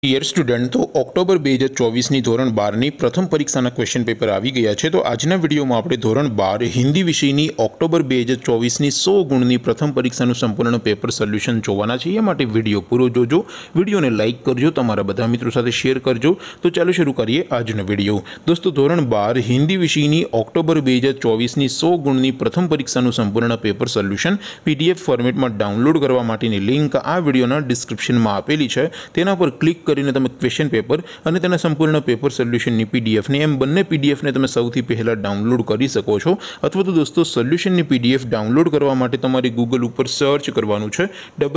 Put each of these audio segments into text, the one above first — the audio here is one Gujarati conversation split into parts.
डियर स्टूडेंट, तो ऑक्टोबर 2024 ની ધોરણ 12 ની પ્રથમ પરીક્ષાના ક્વેશ્ચન પેપર આવી ગયા છે। તો આજના વિડીયોમાં આપણે ધોરણ 12 હિન્દી વિષયની ઓક્ટોબર 2024 ની 100 ગુણની પ્રથમ પરીક્ષાનું સંપૂર્ણ પેપર સોલ્યુશન જોવાના છે। એ માટે વિડીયો પૂરો જોજો, વિડીયોને લાઈક કરજો, તમારા બધા મિત્રો સાથે શેર કરજો। તો ચાલો શરૂ કરીએ આજનો વિડીયો। દોસ્તો, ધોરણ 12 હિન્દી વિષયની ઓક્ટોબર 2024 ની 100 ગુણની પ્રથમ પરીક્ષાનું સંપૂર્ણ પેપર સોલ્યુશન પીડીએફ ફોર્મેટમાં ડાઉનલોડ કરવા માટેની લિંક આ વિડીયોના ડિસ્ક્રિપ્શનમાં આપેલી છે। તેના પર ક્લિક કરીને તમે ક્વેશ્ચન પેપર અને તેના સંપૂર્ણ પેપર સોલ્યુશનની પીડીએફ ને એમ બંને પીડીએફ ને તમે સૌથી પહેલા ડાઉનલોડ કરી શકો છો। અથવા તો દોસ્તો, સોલ્યુશનની પીડીએફ ડાઉનલોડ કરવા માટે તમારે ગૂગલ ઉપર સર્ચ કરવાનું છે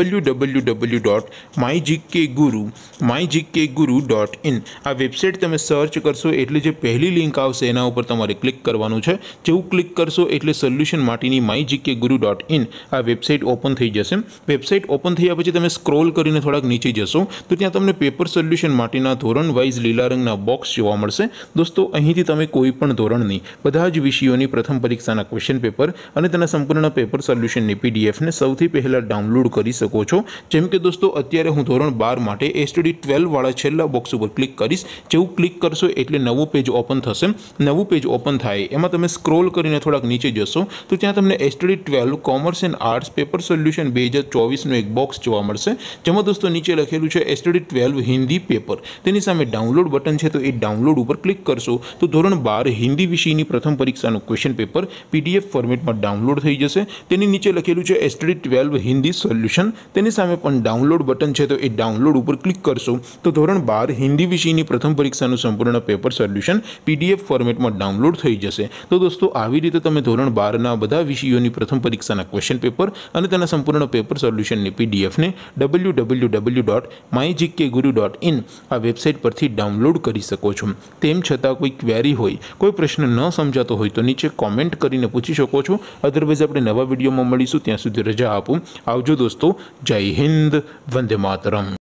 www.mygkguru.in। આ વેબસાઇટ તમે સર્ચ કરશો એટલે જે પહેલી લિંક આવશે એના ઉપર તમારે ક્લિક કરવાનું છે। જેવું ક્લિક કરશો એટલે સોલ્યુશન માટેની mygkguru.in આ વેબસાઇટ ઓપન થઈ જશે। વેબસાઇટ ઓપન થયા પછી તમે સ્ક્રોલ કરીને થોડાક નીચે જશો તો ત્યાં તમને પેપર સોલ્યુશન માટેના ધોરણ વાઇઝ લીલા રંગના બોક્સ જોવા મળશે। દોસ્તો, અહીંથી તમે કોઈ પણ ધોરણની બધા જ વિષયોની પ્રથમ પરીક્ષાના ક્વેશ્ચન પેપર અને તેના સંપૂર્ણ પેપર સોલ્યુશનની પીડીએફને સૌથી પહેલા ડાઉનલોડ કરી શકો છો। જેમ કે દોસ્તો, અત્યારે હું ધોરણ 12 માટે એસટીડી 12 વાળા છેલ્લા બોક્સ ઉપર ક્લિક કરીશ। જેવું ક્લિક કરશો એટલે નવું પેજ ઓપન થશે। નવું પેજ ઓપન થાય એમાં તમે સ્ક્રોલ કરીને થોડાક નીચે જશો તો ત્યાં તમને STD 12 commerce and arts paper solution 2024 નું એક બોક્સ જોવા મળશે। જેમાં દોસ્તો નીચે લખેલું છે એસટીડી 12 હિન્દી પેપર। તેની સામે ડાઉનલોડ બટન છે, તો એ ડાઉનલોડ ઉપર ક્લિક કરશો તો ધોરણ 12 હિન્દી વિષયની પ્રથમ પરીક્ષાનું ક્વેશ્ચન પેપર પીડીએફ ફોર્મેટમાં ડાઉનલોડ થઈ જશે। તેની નીચે લખેલું છે એસટીડી 12 હિન્દી સોલ્યુશન। તેની સામે પણ ડાઉનલોડ બટન છે, તો એ ડાઉનલોડ ઉપર ક્લિક કરશો તો ધોરણ 12 હિન્દી વિષયની પ્રથમ પરીક્ષાનું સંપૂર્ણ પેપર સોલ્યુશન પીડીએફ ફોર્મેટમાં ડાઉનલોડ થઈ જશે। તો દોસ્તો, આવી રીતે તમે ધોરણ 12ના બધા વિષયોની પ્રથમ પરીક્ષાના ક્વેશ્ચન પેપર અને તેના સંપૂર્ણ પેપર સોલ્યુશનની પીડીએફને www.mygkguru.in આ વેબસાઇટ પરથી ડાઉનલોડ કરી શકો છો। તેમ છતાં કોઈ ક્વેરી હોય, કોઈ પ્રશ્ન ન સમજાતો હોય તો નીચે કોમેન્ટ કરીને પૂછી શકો છો। અધરવાઇઝ આપણે નવા વિડીયોમાં મળીશું, ત્યાં સુધી રજા આપો। આવજો દોસ્તો, જય હિન્દ, વંદે માતરમ।